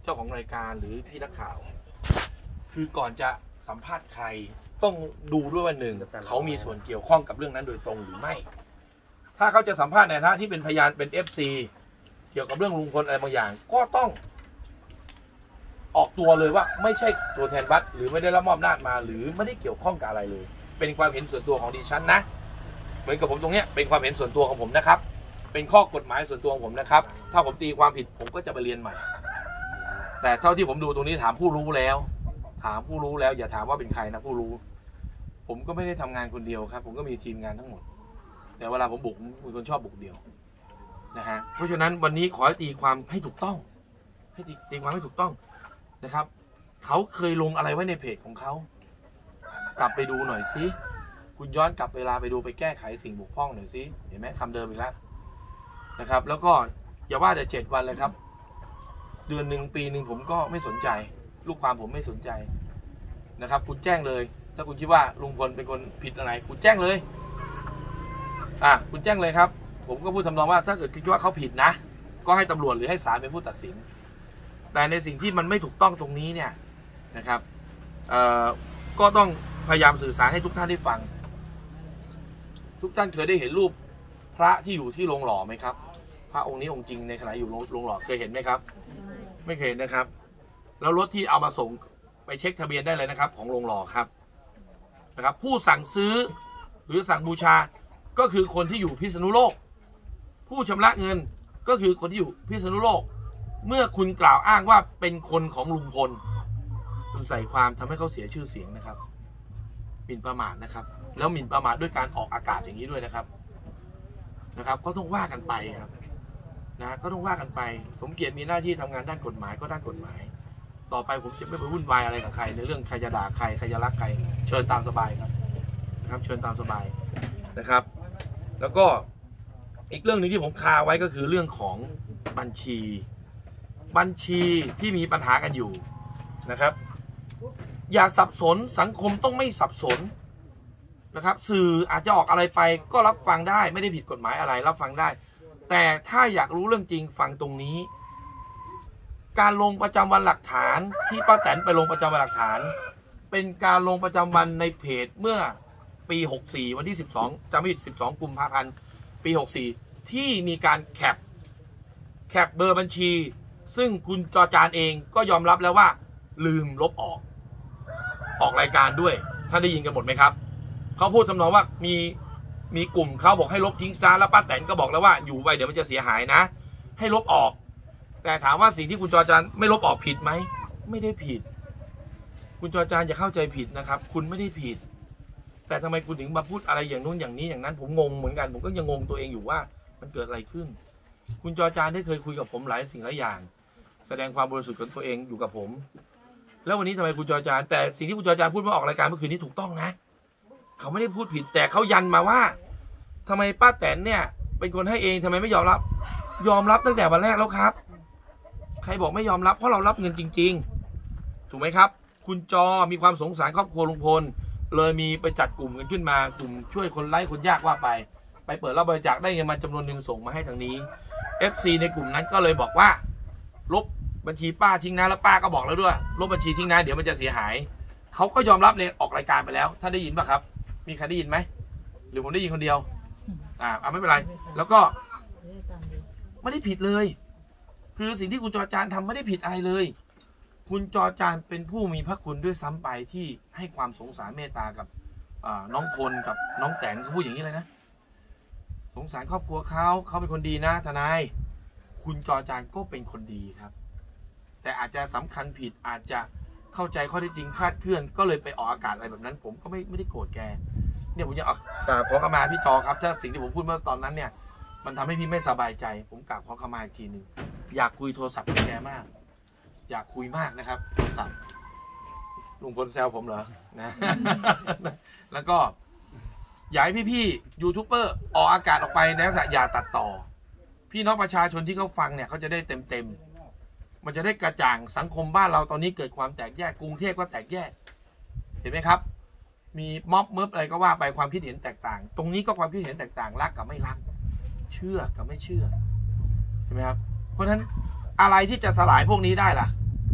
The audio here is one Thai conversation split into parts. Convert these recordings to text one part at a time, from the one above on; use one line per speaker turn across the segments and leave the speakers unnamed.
จ้าของรายการหรือพี่นักข่าวคือก่อนจะสัมภาษณ์ใครต้องดูด้วยว่าหนึ่งเขามีส่วนเกี่ยวข้องกับเรื่องนั้นโดยตรงหรือไม่ถ้าเขาจะสัมภาษณ์ในฐานะที่เป็นพยานเป็น FC เกี่ยวกับเรื่องลุงพลอะไรบางอย่างก็ต้องออกตัวเลยว่าไม่ใช่ตัวแทนวัดหรือไม่ได้รับมอบอำนาจมาหรือไม่ได้เกี่ยวข้องกับอะไรเลยเป็นความเห็นส่วนตัวของดิฉันนะเหมือนกับผมตรงเนี้ยเป็นความเห็นส่วนตัวของผมนะครับเป็นข้อกฎหมายส่วนตัวของผมนะครับถ้าผมตีความผิดผมก็จะไปเรียนใหม่แต่เท่าที่ผมดูตรงนี้ถามผู้รู้แล้วอย่าถามว่าเป็นใครนะผู้รู้ผมก็ไม่ได้ทำงานคนเดียวครับผมก็มีทีมงานทั้งหมดแต่เวลาผมบุกผมเป็นคนชอบบุกเดียวนะฮะเพราะฉะนั้นวันนี้ขอให้ตีความให้ถูกต้องให้ตีความให้ถูกต้องนะครับเขาเคยลงอะไรไว้ในเพจของเขากลับไปดูหน่อยสิคุณย้อนกลับเวลาไปดูไปแก้ไขสิ่งบกพร่องหน่อยสิเห็นไหมคำเดิมอีกแล้วนะครับแล้วก็อย่าว่าแต่7 วันเลยครับเดือนหนึ่งปีหนึ่งผมก็ไม่สนใจลูกความผมไม่สนใจนะครับคุณแจ้งเลยถ้าคุณคิดว่าลุงพลเป็นคนผิดอะไรคุณแจ้งเลยคุณแจ้งเลยครับผมก็พูดทำนองว่าถ้าเกิดคิดว่าเขาผิดนะก็ให้ตำรวจหรือให้ศาลเป็นผู้ตัดสินแต่ในสิ่งที่มันไม่ถูกต้องตรงนี้เนี่ยนะครับก็ต้องพยายามสื่อสารให้ทุกท่านได้ฟังทุกท่านเคยได้เห็นรูปพระที่อยู่ที่โรงหล่อไหมครับพระองค์นี้องค์จริงในขณะอยู่โรงหล่อเคยเห็นไหมครับไม่เคยเห็นนะครับแล้วรถที่เอามาส่งไปเช็คทะเบียนได้เลยนะครับของโรงหล่อครับนะครับผู้สั่งซื้อหรือสั่งบูชาก็คือคนที่อยู่พิษณุโลกผู้ชำระเงินก็คือคนที่อยู่พิษณุโลกเมื่อคุณกล่าวอ้างว่าเป็นคนของลุงพลคุณใส่ความทำให้เขาเสียชื่อเสียงนะครับหมิ่นประมาทนะครับแล้วหมิ่นประมาทด้วยการออกอากาศอย่างนี้ด้วยนะครับก็ต้องว่ากันไปครับนะก็ต้องว่ากันไปสมเกียรติมีหน้าที่ทำงานด้านกฎหมายก็ด้านกฎหมายต่อไปผมจะไม่ไปวุ่นวายอะไรกับใครในเรื่องใครจะด่าใครใครจะรักใครเชิญตามสบายครับเชิญตามสบายนะครับแล้วก็อีกเรื่องหนึ่งที่ผมคาไว้ก็คือเรื่องของบัญชีที่มีปัญหากันอยู่นะครับอย่าสับสนสังคมต้องไม่สับสนนะครับสื่ออาจจะออกอะไรไปก็รับฟังได้ไม่ได้ผิดกฎหมายอะไรรับฟังได้แต่ถ้าอยากรู้เรื่องจริงฟังตรงนี้การลงประจำวันหลักฐานที่ป้าแตนไปลงประจำวันหลักฐานเป็นการลงประจำวันในเพจเมื่อปี64วันที่12จำไม่ผิด12 กุมภาพันธ์ปี64ที่มีการแคปเบอร์บัญชีซึ่งคุณจอจานเองก็ยอมรับแล้วว่าลืมลบออกรายการด้วยท่านได้ยินกันหมดไหมครับเขาพูดทำนองว่ามีกลุ่มเขาบอกให้ลบทิ้งซะแล้วป้าแตนก็บอกแล้วว่าอยู่ไปเดี๋ยวมันจะเสียหายนะให้ลบออกแต่ถามว่าสิ่งที่คุณจอจานไม่ลบออกผิดไหมไม่ได้ผิดคุณจอจานอย่าเข้าใจผิดนะครับคุณไม่ได้ผิดแต่ทำไมคุณถึงมาพูดอะไรอย่างนู้นอย่างนี้อย่างนั้นผมงงเหมือนกันผมก็ยังงงตัวเองอยู่ว่ามันเกิดอะไรขึ้นคุณจอจานได้เคยคุยกับผมหลายสิ่งหลายอย่างแสดงความบริสุทธิ์ของตัวเองอยู่กับผมแล้ววันนี้ทำไมคุณจอจานแต่สิ่งที่คุณจอจานพูดเมื่อออกรายการเมื่อคืนนี้ถูกต้องนะเขาไม่ได้พูดผิดแต่เขายันมาว่าทำไมป้าแตนเนี่ยเป็นคนให้เองทำไมไม่ยอมรับตั้งแต่วันแรกแล้วครับใครบอกไม่ยอมรับเพราะเรารับเงินจริงๆถูกไหมครับคุณจอมีความสงสารครอบครัวลุงพลเลยมีไปจัดกลุ่มกันขึ้นมากลุ่มช่วยคนไร้คนยากว่าไปเปิดรับบริจาคได้เงินมาจำนวนหนึ่งส่งมาให้ทางนี้ FC ในกลุ่มนั้นก็เลยบอกว่าลบบัญชีป้าทิ้งนะแล้วป้าก็บอกแล้วด้วยลบบัญชีทิ้งนะเดี๋ยวมันจะเสียหายเขาก็ยอมรับในออกรายการไปแล้วท่านได้ยินป่ะครับมีใครได้ยินไหมหรือผมได้ยินคนเดียวไม่เป็นไรแล้วก็ไม่ได้ผิดเลยคือสิ่งที่คุณจอจานทำไม่ได้ผิดอะไรเลยคุณจอจานเป็นผู้มีพระคุณด้วยซ้ำไปที่ให้ความสงสารเมตตากับน้องพลกับน้องแตนเขาพูดอย่างนี้เลยนะสงสารครอบครัวเขาเป็นคนดีนะทนายคุณจอจานก็เป็นคนดีครับแต่อาจจะสำคัญผิดอาจจะเข้าใจข้อเท็จจริงคลาดเคลื่อนก็เลยไปออกอากาศอะไรแบบนั้นผมก็ไม่ได้โกรธแกเนี่ยผมจะขอขมาพี่จอครับถ้าสิ่งที่ผมพูดเมื่อตอนนั้นเนี่ยมันทำให้พี่ไม่สบายใจผมกราบขอขมาอีกทีหนึ่งอยากคุยโทรศัพท์กับแกมากอยากคุยมากนะครับโทรศัพท์ลุงพลแซวผมเหรอนะ แล้วก็อยากให้พี่ยูทูบเบอร์ออกอากาศออกไปในลักษณะอย่าตัดต่อพี่น้องประชาชนที่เขาฟังเนี่ยเขาจะได้เต็มมันจะได้กระจ่างสังคมบ้านเราตอนนี้เกิดความแตกแยกกรุงเทพก็แตกแยกเห็นไหมครับมีม็อบเมิร์ฟอะไรก็ว่าไปความคิดเห็นแตกต่างตรงนี้ก็ความคิดเห็นแตกต่างรักกับไม่รักเชื่อกับไม่เชื่อใช่ไหมครับเพราะฉะนั้นอะไรที่จะสลายพวกนี้ได้ล่ะ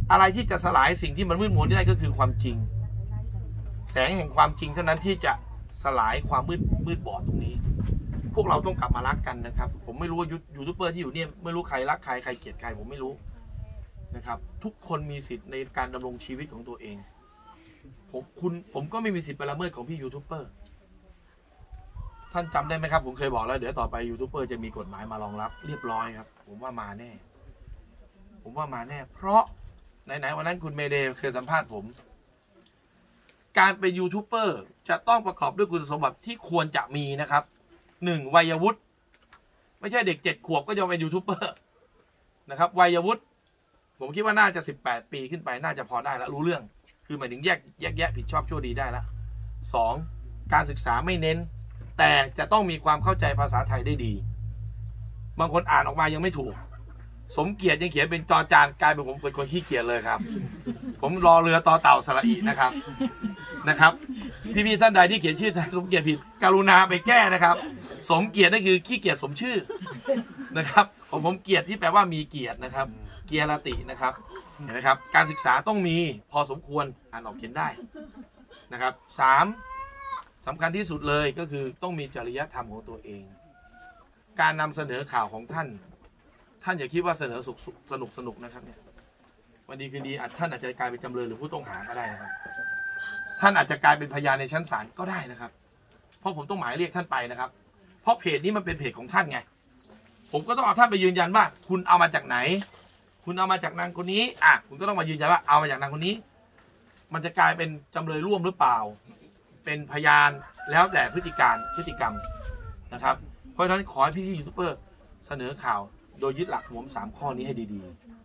อะไรที่จะสลายสิ่งที่มันมืดมัวได้ก็คือความจริงแสงแห่งความจริงเท่านั้นที่จะสลายความมืดบอดตรงนี้พวกเราต้องกลับมารักกันนะครับผมไม่รู้ว่ายูทูบเบอร์ที่อยู่เนี่ยไม่รู้ใครรักใครใครเกลียดใครผมไม่รู้นะครับทุกคนมีสิทธิ์ในการดำรงชีวิตของตัวเองผมก็ไม่มีสิทธิ์ไปละเมิดของพี่ยูทูบเบอร์ท่านจำได้ไหมครับผมเคยบอกแล้วเดี๋ยวต่อไปยูทูบเบอร์จะมีกฎหมายมารองรับเรียบร้อยครับผมว่ามาแน่เพราะไหนๆวันนั้นคุณเมเดย์เคยสัมภาษณ์ผมการเป็นยูทูบเบอร์จะต้องประกอบด้วยคุณสมบัติที่ควรจะมีนะครับ1วัยวุฒิไม่ใช่เด็ก7 ขวบก็จะเป็นยูทูบเบอร์นะครับวัยวุฒิผมคิดว่าน่าจะ18 ปีขึ้นไปน่าจะพอได้แล้วรู้เรื่องคือหมายถึงแยกแยะผิดชอบชั่วดีได้แล้ว2การศึกษาไม่เน้นแต่จะต้องมีความเข้าใจภาษาไทยได้ดีบางคนอ่านออกมายังไม่ถูกสมเกียรติยังเขียนเป็นจอจานกลายเป็นผมเป็นคนขี้เกียจเลยครับผมรอเรือต่อเต่าสระอีนะครับพี่ท่านใดที่เขียนชื่อสมเกียรติผิดกรุณาไปแก้นะครับสมเกียรตินั่นคือขี้เกียจสมชื่อนะครับผมเกียรติที่แปลว่ามีเกียรตินะครับเกียรตินะครับเห็นไหมครับการศึกษาต้องมีพอสมควรอ่านออกเขียนได้นะครับ3สำคัญที่สุดเลยก็คือต้องมีจริยธรรมของตัวเองการนำเสนอข่าวของท่านอย่าคิดว่าเสนอสนุกนะครับเนี่ยวันดีคืนดีท่านอาจจะกลายเป็นจำเลยหรือผู้ต้องหาก็ได้นะครับท่านอาจจะกลายเป็นพยานในชั้นศาลก็ได้นะครับเพราะผมต้องหมายเรียกท่านไปนะครับเพราะเพจนี้มันเป็นเพจของท่านไงผมก็ต้องเอาท่านไปยืนยันว่าคุณเอามาจากไหนคุณเอามาจากนางคนนี้คุณก็ต้องมายืนยันว่าเอามาจากนางคนนี้มันจะกลายเป็นจำเลยร่วมหรือเปล่าเป็นพยานแล้วแต่พฤติกรรมนะครับเพราะฉะนั้นขอให้พี่ยูทูบเบอร์เสนอข่าวโดยยึดหลักผม3 ข้อนี้ให้ดี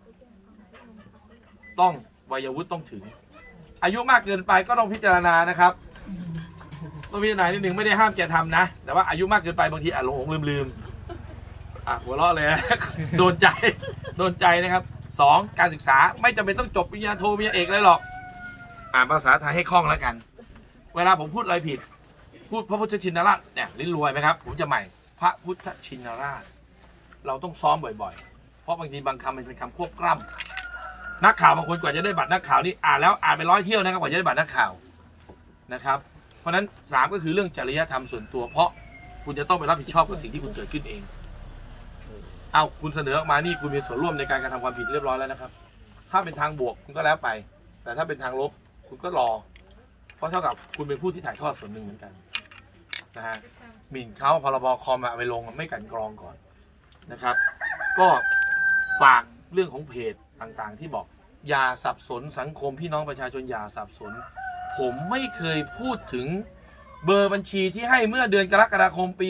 ๆต้องวัยวุฒิต้องถึงอายุมากเกินไปก็ต้องพิจารณานะครับต้องพิจารณานิดหนึ่งไม่ได้ห้ามแกทำนะแต่ว่าอายุมากเกินไปบางทีหลงลืมหัวเราะเลยโดนใจนะครับ2การศึกษาไม่จำเป็นต้องจบปริญญาโทปริญญาเอกเลยหรอกอ่านภาษาไทยให้คล่องแล้วกันเวลาผมพูดอะไรผิดพูดพระพุทธชินราชเนี่ยลิ้นรวยไหมครับผมจะใหม่พระพุทธชินราชเราต้องซ้อมบ่อยๆเพราะบางทีบางคำมันเป็นคำควบกล้ำนักข่าวบางคนกว่าจะได้บัตรนักข่าวนี่อ่านแล้วอ่านไป100 เที่ยวนะครับกว่าจะได้บัตรนักข่าวนะครับเพราะฉะนั้น3ก็คือเรื่องจริยธรรมส่วนตัวเพราะคุณจะต้องไปรับผิดชอบกับสิ่งที่คุณเกิดขึ้นเองเอาคุณเสนอออกมานี่คุณมีส่วนร่วมในการกระทำความผิดเรียบร้อยแล้วนะครับถ้าเป็นทางบวกคุณก็แล้วไปแต่ถ้าเป็นทางลบคุณก็รอเพราะเท่ากับคุณเป็นผู้ที่ถ่ายทอดส่วนหนึ่งเหมือนกันนะฮะหมิ่นเขาพรบคอมไปลงไม่กันกรองก่อนนะครับก็ฝากเรื่องของเพจต่างๆที่บอกอย่าสับสนสังคมพี่น้องประชาชนอย่าสับสนผมไม่เคยพูดถึงเบอร์บัญชีที่ให้เมื่อเดือนกรกฎาคมปี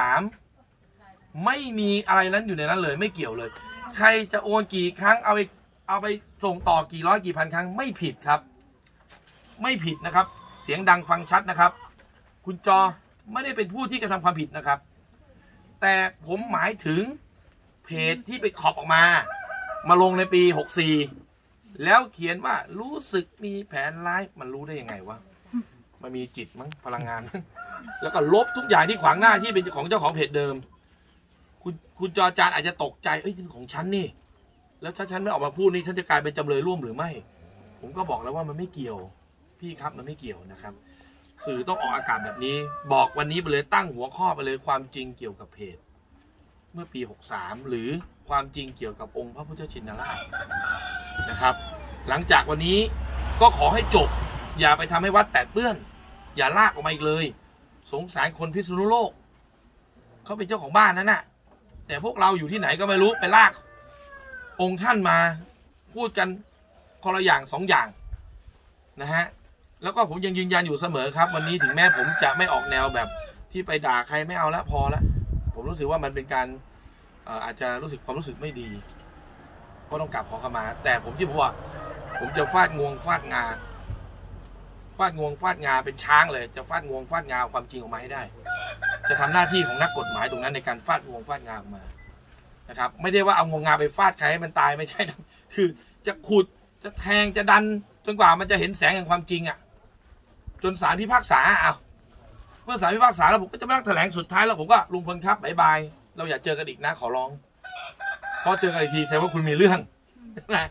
63ไม่มีอะไรนั้นอยู่ในนั้นเลยไม่เกี่ยวเลยใครจะโอนกี่ครั้งเอาไปส่งต่อกี่ร้อยกี่พันครั้งไม่ผิดครับไม่ผิดนะครับเสียงดังฟังชัดนะครับคุณจอไม่ได้เป็นผู้ที่กระทำความผิดนะครับแต่ผมหมายถึงเพจที่ไปขอบออกมาลงในปี64แล้วเขียนว่ารู้สึกมีแผนร้ายมันรู้ได้ยังไงวะมันมีจิตมั้งพลังงาน แล้วก็ลบทุกอย่างที่ขวางหน้าที่เป็นของเจ้าของเพจเดิมคุณจอจานอาจจะตกใจนี่ของฉันนี่แล้วถ้าฉันไม่ออกมาพูดนี่ฉันจะกลายเป็นจำเลยร่วมหรือไม่ผมก็บอกแล้วว่ามันไม่เกี่ยวพี่ครับมันไม่เกี่ยวนะครับสื่อต้องออกอากาศแบบนี้บอกวันนี้ไปเลยตั้งหัวข้อไปเลยความจริงเกี่ยวกับเพจเมื่อปี63หรือความจริงเกี่ยวกับองค์พระพุทธชินราชนะครับหลังจากวันนี้ก็ขอให้จบอย่าไปทำให้วัดแตกเปื้อนอย่าลากออกมาอีกเลยสงสารคนพิษณุโลกเขาเป็นเจ้าของบ้านนั่นน่ะแต่พวกเราอยู่ที่ไหนก็ไม่รู้ไปลากองค์ท่านมาพูดกันคนละอย่าง2 อย่างนะฮะแล้วก็ผมยังยืนยันอยู่เสมอครับวันนี้ถึงแม้ผมจะไม่ออกแนวแบบที่ไปด่าใครไม่เอาแล้วพอแล้วผมรู้สึกว่ามันเป็นการอาจจะรู้สึกความรู้สึกไม่ดีก็ต้องกราบขอขมาแต่ผมที่ผมว่าผมจะฟาดงวงฟาดงาเป็นช้างเลยจะฟาดงวงฟาดงาความจริงออกมาให้ได้จะทำหน้าที่ของนักกฎหมายตรงนั้นในการฟาดงวงฟาดงาออกมานะครับไม่ได้ว่าเอางวงงาไปฟาดใครให้มันตายไม่ใช่คือจะขุดจะแทงจะดันจนกว่ามันจะเห็นแสงแห่งความจริงจนศาลพิพากษาเมื่อศาลพิพากษาแล้วผมก็จะมานั่งแถลงสุดท้ายแล้วผมก็ลุงพลครับบ๊ายบายเราอย่าเจอกันอีกนะขอร้องเพราะเจอกันอีกทีแสดงว่าคุณมีเรื่องนะ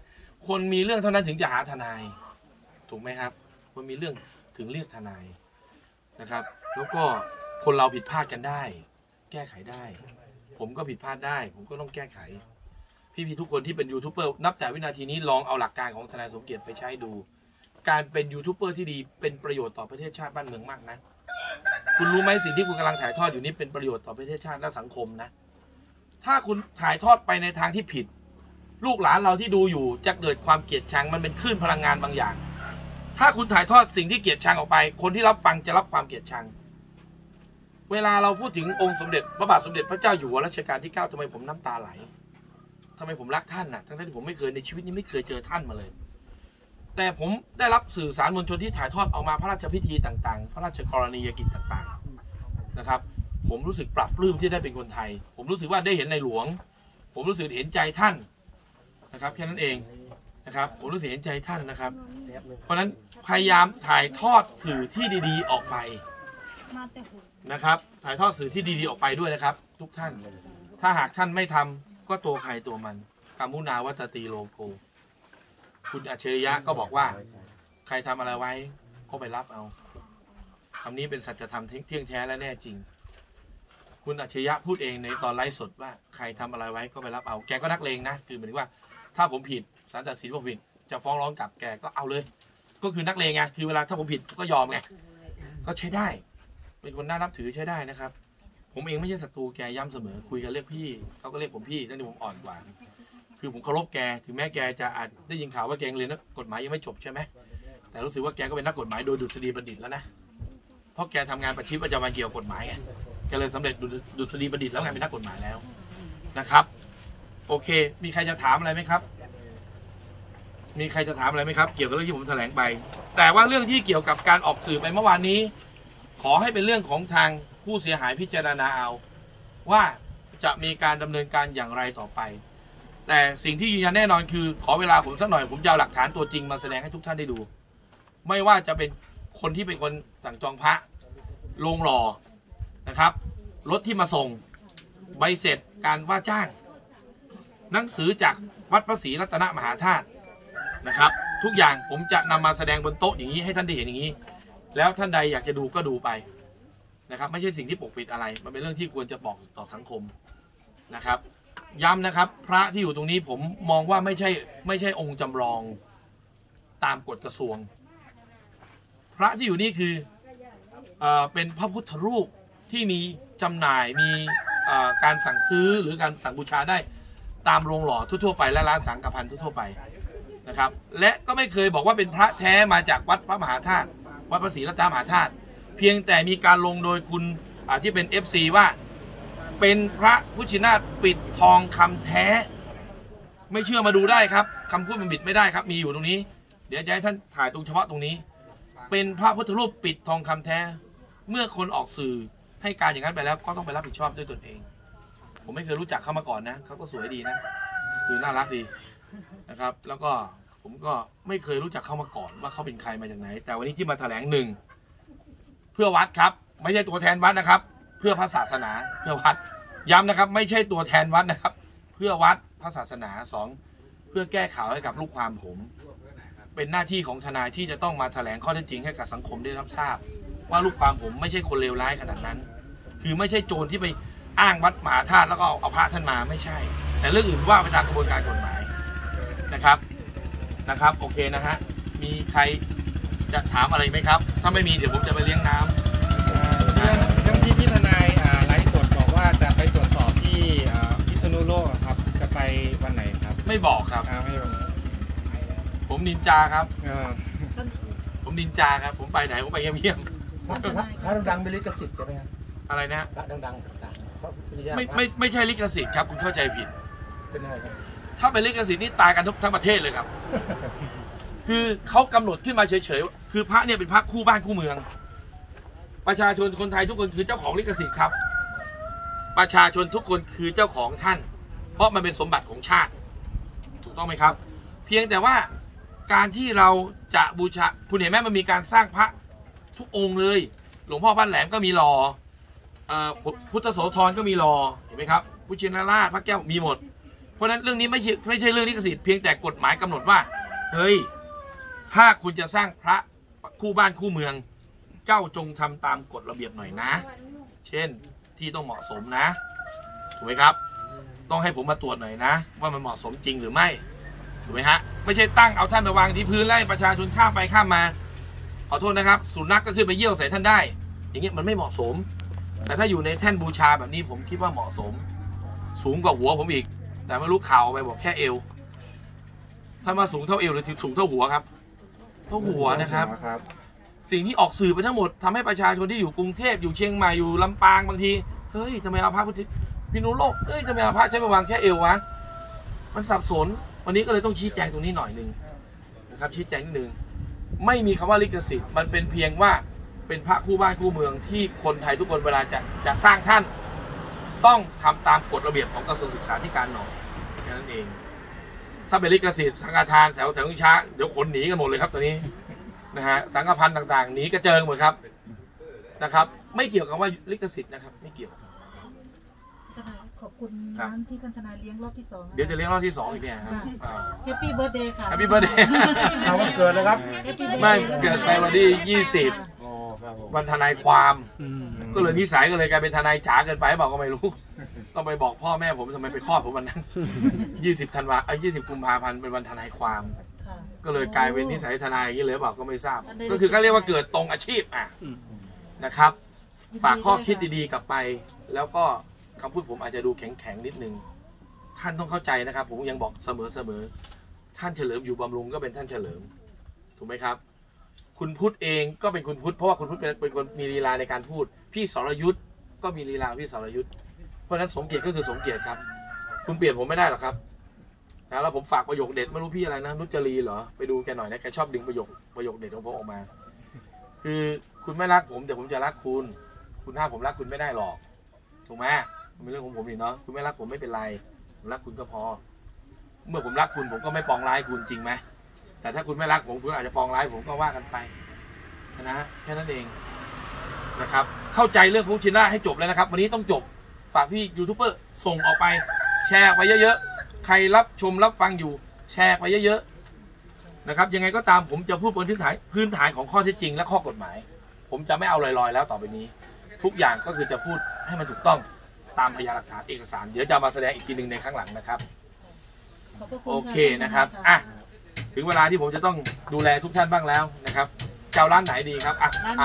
คนมีเรื่องเท่านั้นถึงจะหาทนายถูกไหมครับคนมีเรื่องถึงเรียกทนายนะครับแล้วก็คนเราผิดพลาดกันได้แก้ไขได้ผมก็ผิดพลาดได้ผมก็ต้องแก้ไขพี่ๆทุกคนที่เป็นยูทูบเบอร์นับแต่วินาทีนี้ลองเอาหลักการของทนายสมเกียรติไปใช้ดูการเป็นยูทูบเบอร์ที่ดีเป็นประโยชน์ต่อประเทศชาติบ้านเมืองมากนะคุณรู้ไหมสิ่งที่คุณกำลังถ่ายทอดอยู่นี้เป็นประโยชน์ต่อประเทศชาติและสังคมนะถ้าคุณถ่ายทอดไปในทางที่ผิดลูกหลานเราที่ดูอยู่จะเกิดความเกลียดชังมันเป็นคลื่นพลังงานบางอย่างถ้าคุณถ่ายทอดสิ่งที่เกลียดชังออกไปคนที่รับฟังจะรับความเกลียดชังเวลาเราพูดถึงองค์สมเด็จพระบาทสมเด็จพระเจ้าอยู่หัวรัชกาลที่ 9ทำไมผมน้ำตาไหลทำไมผมรักท่านน่ะทั้งที่ผมไม่เคยในชีวิตนี้ไม่เคยเจอท่านมาเลยแต่ผมได้รับสื่อสารมวลชนที่ถ่ายทอดออกมาพระราชพิธีต่างๆพระราชกรณียกิจต่างๆนะครับผมรู้สึกปรับปลื้มที่ได้เป็นคนไทยผมรู้สึกว่าได้เห็นในหลวงผมรู้สึกเห็นใจท่านนะครับแค่นั้นเองนะครับผมรู้สึกเห็นใจท่านนะครับเพราะฉะนั้นพยายามถ่ายทอดสื่อที่ดีๆออกไปนะครับถ่ายทอดสื่อที่ดีๆออกไปด้วยนะครับทุกท่านถ้าหากท่านไม่ทำก็ตัวใครตัวมันกามุนาวัตตีโลโกคุณอัจฉริยะก็บอกว่าใครทำอะไรไว้ก็ไปรับเอาคำนี้เป็นสัจธรรมเที่ยงแท้และแน่จริงคุณอัจฉริยะพูดเองในตอนไลฟ์สดว่าใครทำอะไรไว้ก็ไปรับเอาแกก็นักเลงนะคือหมายถึงว่าถ้าผมผิดศาลตัดสินว่าผิดจะฟ้องร้องกลับแกก็เอาเลยก็คือนักเลงไงคือเวลาถ้าผมผิดก็ยอมไงก็ใช้ได้เป็นคนน่านับถือใช้ได้นะครับผมเองไม่ใช่ศัตรูแกย้ำเสมอคุยกันเรียกพี่เขาก็เรียกผมพี่นั่นนี่ผมอ่อนกว่าคือผมเคารพแกถึงแม้แกจะอาจได้ยินข่าวว่าแกเรียนกฎหมายยังไม่จบใช่ไหมแต่รู้สึกว่าแกก็เป็นนักกฎหมายโดยดุษฎีบัณฑิตแล้วนะเพราะแกทำงานประชิดประจำวันเกี่ยวกับกฎหมายไงแกเลยสำเร็จดุษฎีบัณฑิตแล้วไงเป็นนักกฎหมายแล้วนะครับโอเคมีใครจะถามอะไรไหมครับมีใครจะถามอะไรไหมครับเกี่ยวกับเรื่องที่ผมแถลงไปแต่ว่าเรื่องที่เกี่ยวกับการออกสื่อไปเมื่อวานนี้ขอให้เป็นเรื่องของทางผู้เสียหายพิจารณาเอาว่าจะมีการดำเนินการอย่างไรต่อไปแต่สิ่งที่ยืนยันแน่นอนคือขอเวลาผมสักหน่อยผมจะเอาหลักฐานตัวจริงมาแสดงให้ทุกท่านได้ดูไม่ว่าจะเป็นคนที่เป็นคนสั่งจองพระโรงหล่อนะครับรถที่มาส่งใบเสร็จการว่าจ้างหนังสือจากวัดพระศรีรัตนมหาธาตุนะครับทุกอย่างผมจะนำมาแสดงบนโต๊ะอย่างนี้ให้ท่านได้เห็นอย่างนี้แล้วท่านใดอยากจะดูก็ดูไปนะครับไม่ใช่สิ่งที่ปกปิดอะไรมันเป็นเรื่องที่ควรจะบอกต่อสังคมนะครับย้ำนะครับพระที่อยู่ตรงนี้ผมมองว่าไม่ใช่องค์จำลองตามกฎกระทรวงพระที่อยู่นี่คือเป็นพระพุทธรูปที่มีจำหน่ายมีการสั่งซื้อหรือการสั่งบูชาได้ตามโรงหล่อทั่วๆไปและร้านสังฆพันธ์ทั่วๆไปนะครับและก็ไม่เคยบอกว่าเป็นพระแท้มาจากวัดพระมหาธาตุวัดพระศรีรัตนมหาธาตุเพียงแต่มีการลงโดยคุณที่เป็น FC ว่าเป็นพระพุทธชินราชปิดทองคำแท้ไม่เชื่อมาดูได้ครับคำพูดมันบิดไม่ได้ครับมีอยู่ตรงนี้เดี๋ยวจะให้ท่านถ่ายตรงเฉพาะตรงนี้เป็นพระพุทธรูปปิดทองคำแท้เมื่อคนออกสื่อให้การอย่างนั้นไปแล้วก็ต้องไปรับผิดชอบด้วยตนเองผมไม่เคยรู้จักเขามาก่อนนะเขาก็สวยดีนะคือน่ารักดีนะครับแล้วก็ผมก็ไม่เคยรู้จักเขามาก่อนว่าเขาเป็นใครมาจากไหนแต่วันนี้ที่มาแถลงหนึ่งเพื่อวัดครับไม่ใช่ตัวแทนวัดนะครับเพื่อพระศาสนาเพื่อวัดย้ำนะครับไม่ใช่ตัวแทนวัดนะครับเพื่อวัดพระศาสนาสองเพื่อแก้ข่าวให้กับลูกความผมเป็นหน้าที่ของทนายที่จะต้องมาแถลงข้อเท็จจริงให้กับสังคมได้รับทราบว่าลูกความผมไม่ใช่คนเลวร้ายขนาดนั้นคือไม่ใช่โจรที่ไปอ้างวัดมหาธาตุแล้วก็เอาพระท่านมาไม่ใช่แต่เรื่องอื่นว่าไปตามกระบวนการกฎหมายนะครับโอเคนะฮะมีใครจะถามอะไรไหมครับถ้าไม่มีเดี๋ยวผมจะไปเลี้ยงน้ำ
เรื่องที่พี่ทนายไลฟ์สดบอกว่าจะไปตรวจสอบที่พิษณุโลกครับจะไปวันไหนครับ
ไม่บอกครับ
ไม่บอก
ผมนินจาครับผมนินจาครับผมไปไหนผมไปเยี่ยม
พระดังๆมีลิขสิทธิ์ใช่ไหมครับ
อะไรนะ
พระดังๆต่าง
ๆไม่ใช่ลิขสิทธิ์ครับคุณเข้าใจผิด
เป็นอะไรครับ
ถ้าเป็นลิขสิทธิ์นี่ตายกันทั้งประเทศเลยครับคือเขากำหนดขึ้นมาเฉยๆคือพระเนี่ยเป็นพระคู่บ้านคู่เมืองประชาชนคนไทยทุกคนคือเจ้าของลิขสิทธิ์ครับประชาชนทุกคนคือเจ้าของท่านเพราะมันเป็นสมบัติของชาติถูกต้องไหมครับเพียงแต่ว่าการที่เราจะบูชาคุณเห็นไหมมันมีการสร้างพระทุกองค์เลยหลวงพ่อบ้านแหลมก็มีหล่อพุทธโสธรก็มีหล่อเห็นไหมครับพุทธชินราชพระแก้วมีหมดเพราะนั้นเรื่องนี้ไม่ใช่เรื่องลิขสิทธิ์เพียงแต่กฎหมายกำหนดว่าเฮ้ยถ้าคุณจะสร้างพระคู่บ้านคู่เมืองเจ้าจงทำตามกฎระเบียบหน่อยนะเช่นที่ต้องเหมาะสมนะถูกไหมครับต้องให้ผมมาตรวจหน่อยนะว่ามันเหมาะสมจริงหรือไม่ถูกไหมฮะไม่ใช่ตั้งเอาท่านไปวางที่พื้นไล่ประชาชนข้ามไปข้ามมาขอโทษนะครับสุนัขก็ขึ้นไปเยี่ยวใส่ท่านได้อย่างเงี้ยมันไม่เหมาะสมแต่ถ้าอยู่ในแท่นบูชาแบบนี้ผมคิดว่าเหมาะสมสูงกว่าหัวผมอีกแต่ไม่รู้ข่าวไปบอกแค่เอวถ้ามาสูงเท่าเอวหรือสูงเท่าหัวครับเท่าหัวนะครับสิ่งที่ออกสื่อไปทั้งหมดทำให้ประชาชนที่อยู่กรุงเทพอยู่เชียงใหม่อยู่ลำปางบางทีเฮ้ยทำไมเอาพระพินุโลกเฮ้ยทำไมเอาพระใช้ไปวางแค่เอววะมันสับสนวันนี้ก็เลยต้องชี้แจงตรงนี้หน่อยนึงนะครับชี้แจงนิดนึงไม่มีคำว่าลิขสิทธิ์มันเป็นเพียงว่าเป็นพระคู่บ้านคู่เมืองที่คนไทยทุกคนเวลาจะสร้างท่านต้องทำตามกฎระเบียบของกระทรวงศึกษาธิการหน่อยแค่นั้นเองถ้าเป็นลิขสิทธิ์สังฆทานแถววิชาเดี๋ยวคนหนีกันหมดเลยครับตอนนี้นะฮะสังฆพันธ์ต่างๆหนีกระเจิงหมดครับนะครับไม่เกี่ยวกับว่าลิขสิทธิ์นะครับไม่เกี่ยว
ขอบคุณน้ำที่ท่านทนายเลี้ยงรอบที่2
เดี๋ยวจะเลี้ยงรอบที่2อีกเนี่ยครับ
แฮปปี้เบิร์ธเดย์ค่ะ
แฮปปี้เบิร์ธเดย์
เอาวันเกิดเลยครับ
ไม่เกิดไปวันที่20วันทนายความก็เลยนิสัยก็เลยกลายเป็นทนายจ๋าเกินไปบอกก็ไม่รู้ต้องไปบอกพ่อแม่ผมทำไมไปคลอดผมวันนั้น20 ธันวาคม20 กุมภาพันธ์เป็นวันทนายความก็เลยกลายเป็นนิสัยทนายอย่างนี้เลยบอกก็ไม่ทราบก็คือเขาเรียกว่าเกิดตรงอาชีพนะครับฝากข้อคิดดีๆกลับไปแล้วก็คำพูดผมอาจจะดูแข็งๆนิดนึงท่านต้องเข้าใจนะครับผมยังบอกเสมอท่านเฉลิมอยู่บำรุงก็เป็นท่านเฉลิมถูกไหมครับคุณพุทธเองก็เป็นคุณพุทธเพราะว่าคุณพุทธเป็นคนมีลีลาในการพูดพี่สรยุทธก็มีลีลาพี่สรยุทธเพราะฉะนั้นสมเกียรติก็คือสมเกียรติครับคุณเปลี่ยนผมไม่ได้หรอกครับแล้วผมฝากประโยคเด็ดไม่รู้พี่อะไรนะนุจรีเหรอไปดูแกหน่อยนะแกชอบดึงประโยคเด็ดของผมออกมาคือคุณไม่รักผมแต่ผมจะรักคุณห้ามผมรักคุณไม่ได้หรอกถูกไหมมันเป็นเรื่องของผมนี่เนาะคุณไม่รักผมไม่เป็นไรผมรักคุณก็พอเมื่อผมรักคุณผมก็ไม่ปองร้ายคุณจริงไหมแต่ถ้าคุณไม่รักผมคุณอาจจะปองร้ายผมก็ว่ากันไปนะฮะแค่นั้นเองนะครับเข้าใจเรื่องพุทธชินราชให้จบเลยนะครับวันนี้ต้องจบฝากพี่ยูทูบเบอร์ส่งออกไปแชร์ไปเยอะๆใครรับชมรับฟังอยู่แชร์ไปเยอะๆนะครับยังไงก็ตามผมจะพูดบนพื้นฐานของข้อเท็จจริงและข้อกฎหมายผมจะไม่เอาลอยๆแล้วต่อไปนี้ทุกอย่างก็คือจะพูดให้มันถูกต้องตามพยานหลักฐานเอกสารเดี๋ยวจะมาแสดงอีกทีหนึ่งในข้างหลังนะครับโอเคนะครับถึงเวลาที่ผมจะต้องดูแลทุกท่านบ้างแล้วนะครับเจ้าร้านไหนดีครับ